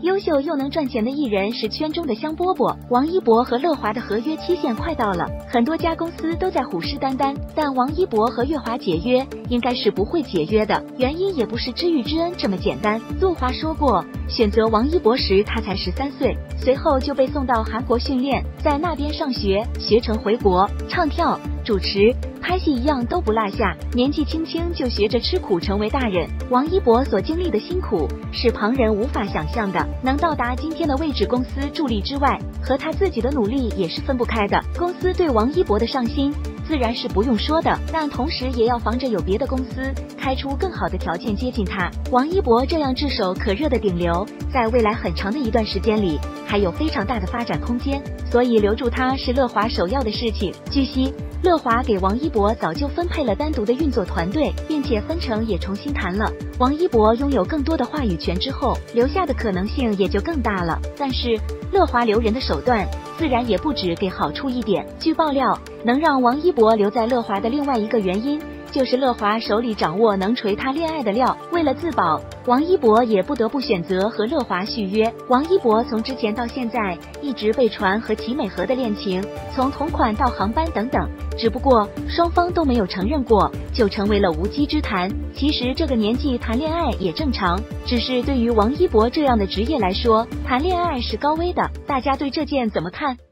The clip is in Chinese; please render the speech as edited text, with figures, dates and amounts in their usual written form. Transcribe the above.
优秀又能赚钱的艺人是圈中的香饽饽。王一博和乐华的合约期限快到了，很多家公司都在虎视眈眈，但王一博和乐华解约应该是不会解约的，原因也不是知遇之恩这么简单。陆华说过，选择王一博时他才13岁，随后就被送到韩国训练，在那边上学，学成回国，唱跳、主持、拍戏一样都不落下，年纪轻轻就学着吃苦成为大人。王一博所经历的辛苦是旁人无法想象的，能到达今天的位置，公司助力之外，和他自己的努力也是分不开的。公司对王一博的上心自然是不用说的，但同时也要防着有别的公司开出更好的条件接近他。王一博这样炙手可热的顶流，在未来很长的一段时间里还有非常大的发展空间，所以留住他是乐华首要的事情。据悉，乐华给王一博早就分配了单独的运作团队，并且分成也重新谈了。王一博拥有更多的话语权之后，留下的可能性也就更大了。但是乐华留人的手段自然也不止给好处一点。据爆料，能让王一博留在乐华的另外一个原因，就是乐华手里掌握能锤他恋爱的料。为了自保，王一博也不得不选择和乐华续约。王一博从之前到现在一直被传和齐美和的恋情，从同款到航班等等，只不过双方都没有承认过，就成为了无稽之谈。其实这个年纪谈恋爱也正常，只是对于王一博这样的职业来说，谈恋爱是高危的。大家对这件怎么看？